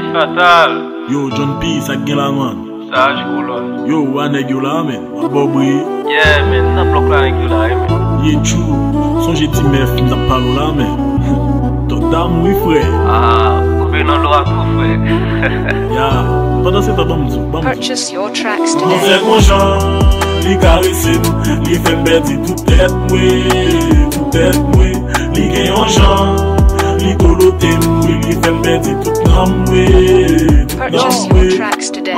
Fatal. Yo, John P, ça gen la man. Ça joue là. Yo, aneg yo la men. Abobri. Yeah, man, n'a bloc la nèg yo la, man. Ye chou. Sonje ti mef n'a parlo la men. Ton dame oui frère. Ah, coupé dans l'eau à tout frère. Ya, pendant ce temps bamzou. Purchase your tracks Mon today. frère conjan, li caresse nous, li fait m'berdi tout tête moué, tout tête moué. Li gen yon jan, li tolote moué, li fait m'berdi tout nan moué, tout nan Purchase your moué. tracks today.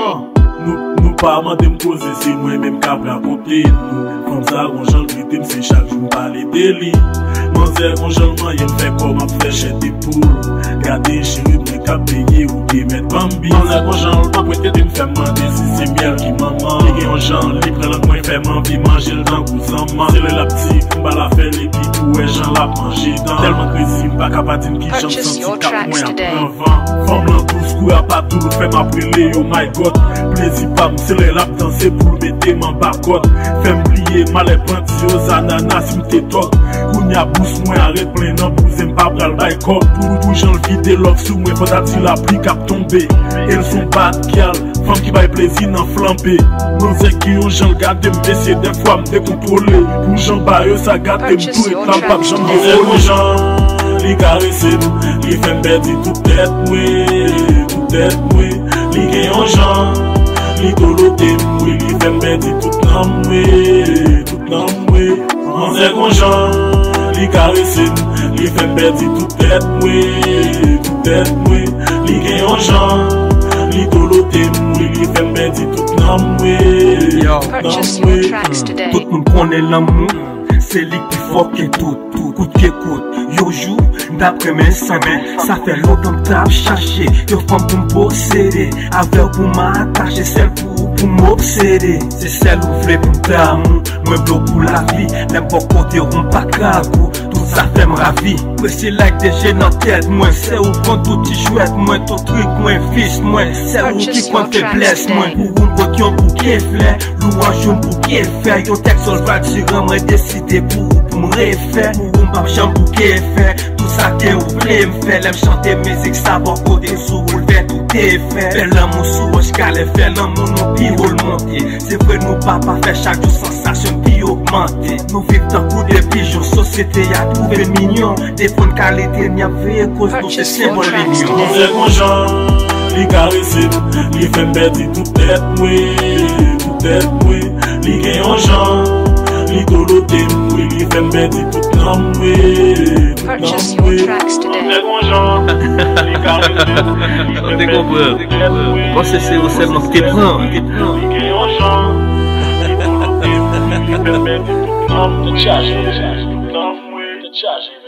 Nous pas mande m'cause, c'est moi-même qui raconter nous. Comme ça, conjan grite m'se chaque jour parler de li. Mon frère conjan m'y fait comme a fait chez des poules. Gardez chéri m'y ka payer ou qui mettre bambi. Mon frère conjan pas prêter de m'faire demander si c'est miel qui maman. Li gen yon jan, li prend l'autre moins fait m'envie manger le temps cousin man. C'est le la petit, m'ba la faire les qui ouais j'en la manger dans. Tellement crazy m'pa capable qui j'en Purchase senti your cap tracks moins today. en vent. Femme blanc tous coups à pas tout fait m'appeler oh my god. Plaisir pas c'est le lap danser pour mettre mon barcode. Fait m'plier malais panti aux ananas m'te toc. Kounya bousse moins arrête plein nan pousse m'pa pral bay cop. Pour j'en vide love sous moi faut t'ati la pluie cap tomber. Elles sont bad girl, femme qui baille plaisir nan flamber. Non c'est qui on j'en garde m'essayer des fois me décontrôler. Pour j'en baille ça garde me tout et plan pas j'en déroule j'en. Li caresse nous, li fait m'berdi tout tête moué, tout tête moué. Li gen yon jan, li tolote moué, li fait m'berdi tout nan moué, tout nan moué. Mon frère conjan, li caresse nous, li fait m'berdi tout tête moué, tout tête moué. Li gen yon jan, li tolote moué, li fait m'berdi tout nan moué, Purchase nan your moué. tracks today. Tout le monde connaît l'amour, c'est lui qui fort que tout coûte que coûte. Yo joue, d'après mes semaines, ça fait longtemps que t'as cherché. Yo femme pour me posséder, avec pour m'attacher, celle pour m'obséder. C'est celle où voulait pour t'amour, moi bloc pour la vie. N'importe côté, on pas cagou, tout ça fait me ravir. Moi c'est like des jeunes dans tête, moi c'est où prend tout petit chouette, moi tout truc, moi fils, moi c'est où qui prend faiblesse, moi pour un botion pour qui fait, louange pour qui fait. Yo texte sur le bas sur moi décidé pour me refaire, pour un champ pour qui fait. Tout ça que vous voulez me faire, l'aime chanter musique, ça va côté sous le verre, tout est fait. Fais l'amour sous roche, car les fait l'amour non pire le monter. C'est vrai, nous pas faire chaque jour sensation puis augmenter. Nous vivons dans coup de pigeons, société a trouvé mignon. Des bonnes qualités, n'y a fait cause de ces symboles mignons. Mon frère conjan, li caresse nous, li fait m'berdi tout tête moué, tout tête moué. Li gen yon jan, li tolote moué, li fait m'berdi tout nan moué, tout Purchase nan your moué. tracks Mon today. frère conjan, li caresse nous, On te comprend. Quand c'est au seulement que tu prends. li gen yon jan, li tolote moué, li fait m'berdi tout nan moué, tout nan moué.